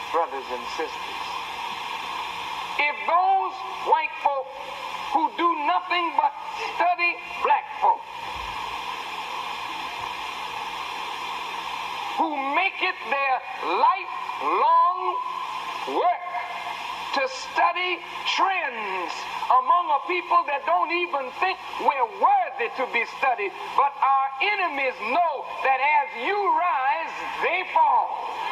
brothers and sisters, if those white folk who do nothing but study black folk, who make it their lifelong work to study trends among a people that don't even think we're worthy to be studied, but our enemies know that as you rise, they fall.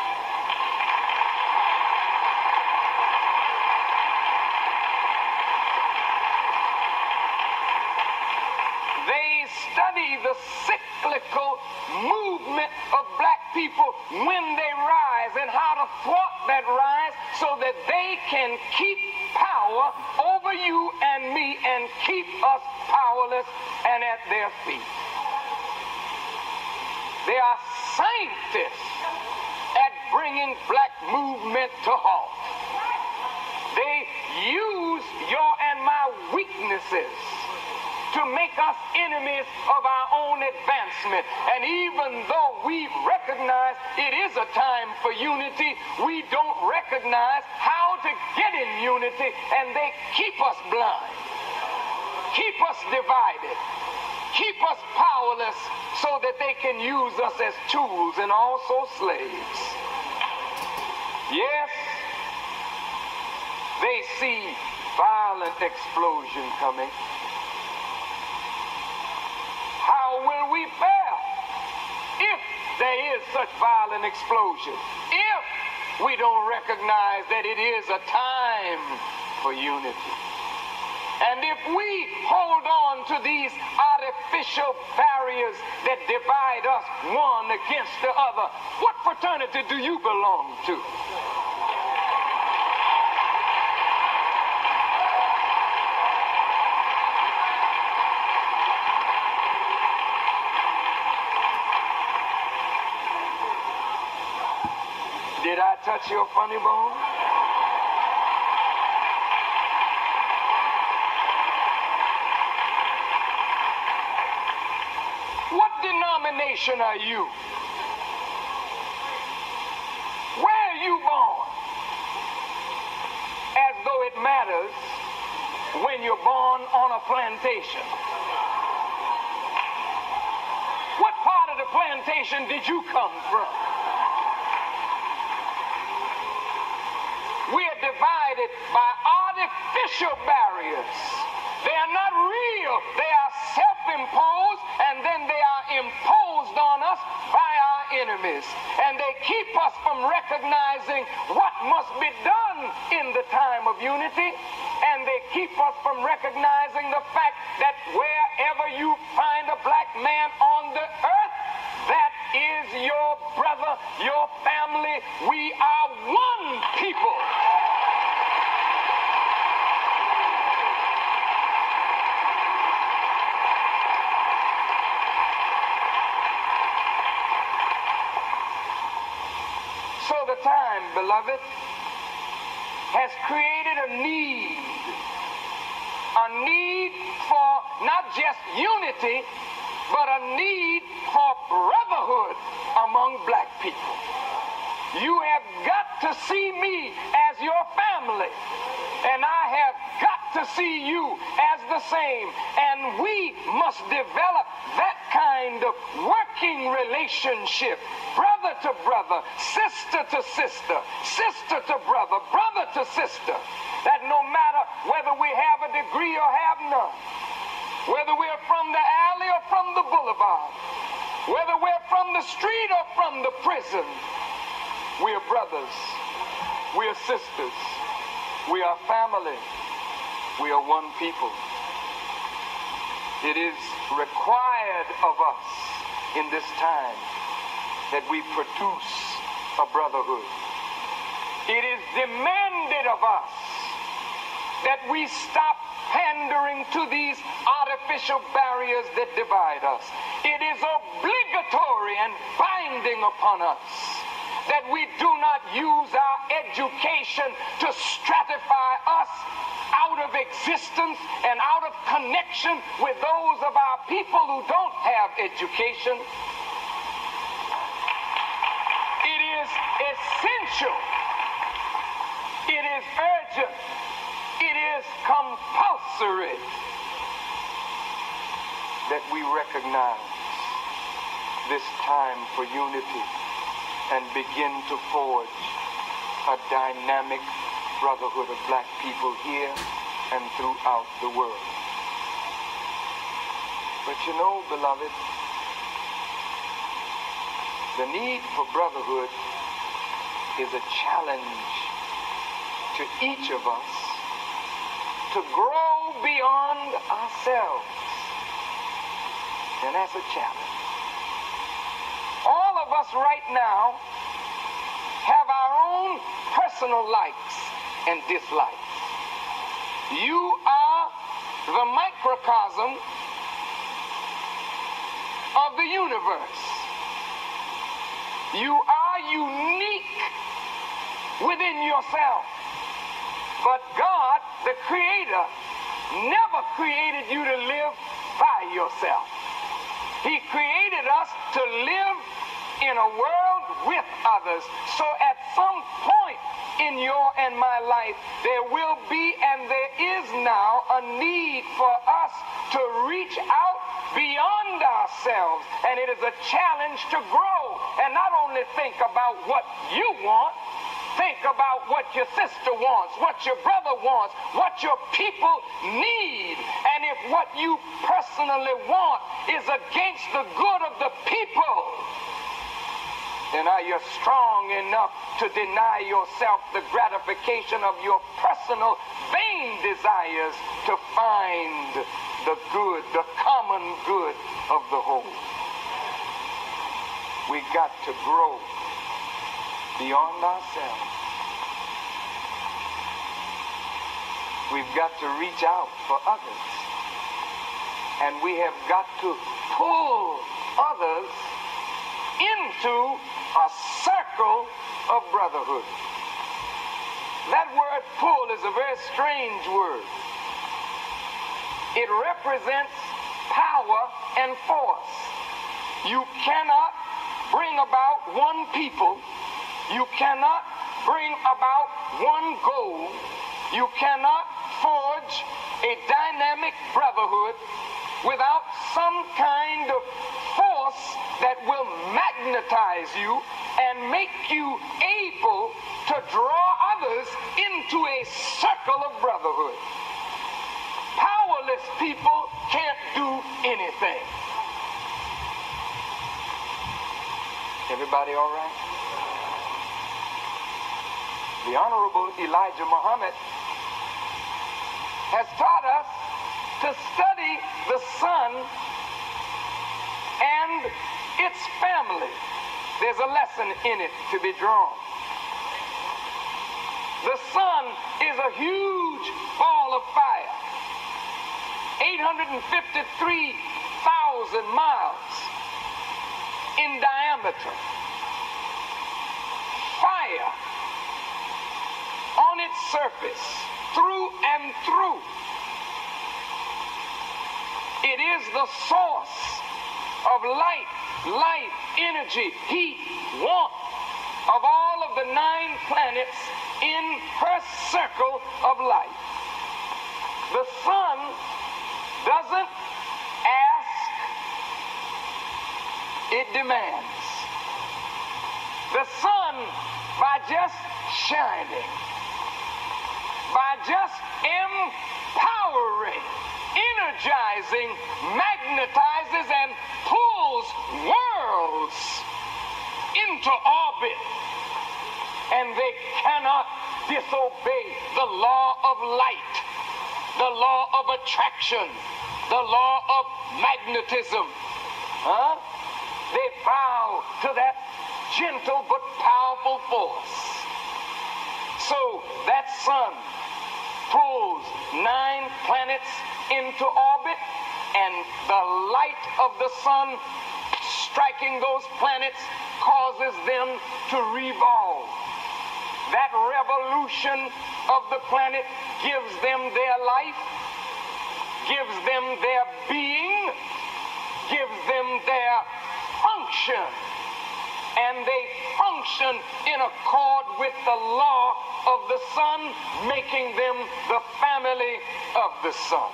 They study the cyclical movement of black people when they rise and how to thwart that rise so that they can keep power over you and me and keep us powerless and at their feet. They are scientists at bringing black movement to halt. They use your and my weaknesses to make us enemies of our own advancement. And even though we recognize it is a time for unity, we don't recognize how to get in unity, and they keep us blind, keep us divided, keep us powerless so that they can use us as tools and also slaves. Yes, they see violent explosion coming. How will we fare if there is such violent explosion? If we don't recognize that it is a time for unity? And if we hold on to these artificial barriers that divide us one against the other, what fraternity do you belong to? Did I touch your funny bone? What denomination are you? Where are you born? As though it matters when you're born on a plantation. What part of the plantation did you come from? We are divided by artificial barriers. They are not real. They are self-imposed, and then they are imposed on us by our enemies. And they keep us from recognizing what must be done in the time of unity. And they keep us from recognizing the fact that wherever you find a black man on the earth, that is your brother, your family. We are one people. So the time, beloved, has created a need for not just unity, but a need for brotherhood among black people. You have got to see me as your family, and I have got to see you as the same. And we must develop that kind of working relationship, brother to brother, sister to sister, sister to brother, brother to sister, that no matter whether we have a degree or have none, whether we're from the alley or from the boulevard, whether we're from the street or from the prison, we are brothers, we are sisters, we are family, we are one people. It is required of us in this time that we produce a brotherhood. It is demanded of us that we stop pandering to these artificial barriers that divide us. It is obligatory and binding upon us that we do not use our education to stratify us out of existence and out of connection with those of our people who don't have education. It is essential is urgent. It is compulsory that we recognize this time for unity and begin to forge a dynamic brotherhood of black people here and throughout the world. But you know, beloved, the need for brotherhood is a challenge to each of us to grow beyond ourselves. And that's a challenge. All of us right now have our own personal likes and dislikes. You are the microcosm of the universe. You are unique within yourself. But God, the Creator, never created you to live by yourself. He created us to live in a world with others. So at some point in your and my life, there will be and there is now a need for us to reach out beyond ourselves. And it is a challenge to grow and not only think about what you want, think about what your sister wants, what your brother wants, what your people need. And if what you personally want is against the good of the people, then are you strong enough to deny yourself the gratification of your personal vain desires to find the good, the common good of the whole? We got to grow beyond ourselves. We've got to reach out for others. And we have got to pull others into a circle of brotherhood. That word pull is a very strange word. It represents power and force. You cannot bring about one people. You cannot bring about one goal. You cannot forge a dynamic brotherhood without some kind of force that will magnetize you and make you able to draw others into a circle of brotherhood. Powerless people can't do anything. Everybody all right? The Honorable Elijah Muhammad has taught us to study the sun and its family. There's a lesson in it to be drawn. The sun is a huge ball of fire, 853,000 miles in diameter. Fire on its surface, through and through. It is the source of light, life, energy, heat, warmth of all of the 9 planets in her circle of life. The sun doesn't ask, it demands. The sun, by just shining, by just empowering, energizing, magnetizes and pulls worlds into orbit, and they cannot disobey the law of light, the law of attraction, the law of magnetism. They bow to that gentle but powerful force. So that sun pulls 9 planets into orbit, and the light of the sun striking those planets causes them to revolve. That revolution of the planet gives them their life, gives them their being, gives them their function. and they function in accord with the law of the sun, making them the family of the sun.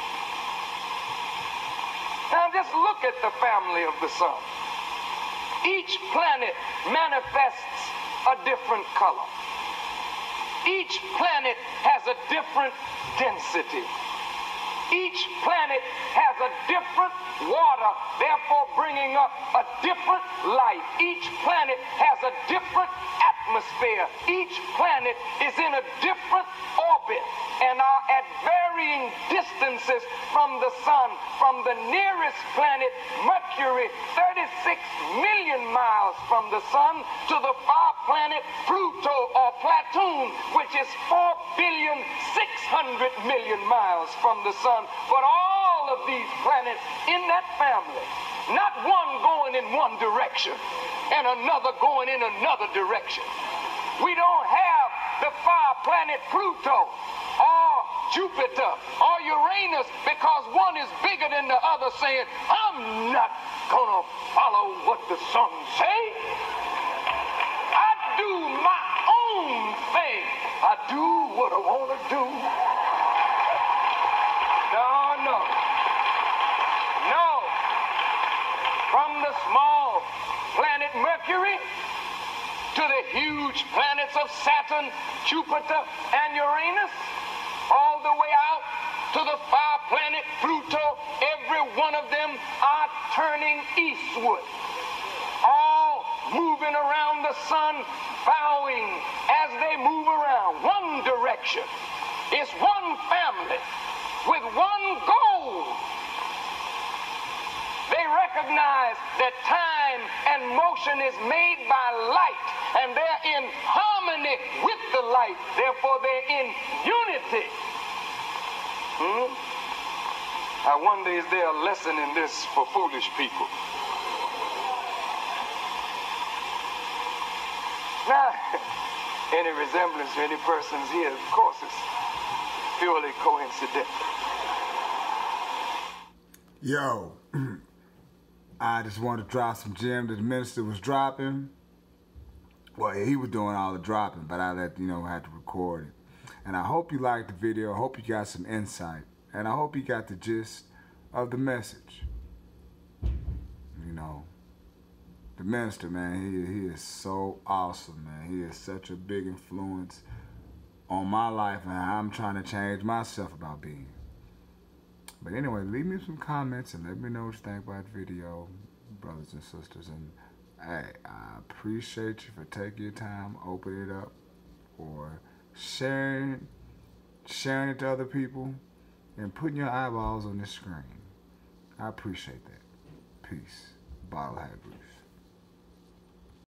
Now just look at the family of the sun. Each planet manifests a different color. Each planet has a different density. Each planet has a different water, therefore bringing up a different light. Each planet has a different atmosphere. Each planet is in a different orbit and are at varying distances from the sun. From the nearest planet, Mercury, 36 million miles from the sun, to the far planet Pluto or Platoon, which is 4,600,000,000 miles from the sun. But all of these planets in that family, not one going in one direction and another going in another direction. We don't have the far planet Pluto or Jupiter or Uranus because one is bigger than the other saying, I'm not gonna follow what the sun say. I do my own thing. I do what I want to do. No. From the small planet Mercury to the huge planets of Saturn, Jupiter, and Uranus, all the way out to the far planet Pluto, every one of them are turning eastward, all moving around the sun, bowing as they move around one direction. It's one family with one goal. They recognize that time and motion is made by light, and they're in harmony with the light. Therefore, they're in unity. I wonder, is there a lesson in this for foolish people? Now, any resemblance to any persons here, of course, is purely coincidental. Yo, I just wanted to drop some gems that the minister was dropping. Well, he was doing all the dropping, but I had to record it. And I hope you liked the video. I hope you got some insight. And I hope you got the gist of the message. The minister, man, he is so awesome, man. He is such a big influence on my life, and I'm trying to change myself about being. But anyway, leave me some comments and let me know what you think about the video, brothers and sisters. And hey, I appreciate you for taking your time, opening it up, or sharing it to other people, and putting your eyeballs on this screen. I appreciate that. Peace. Bottle Hat Bruce.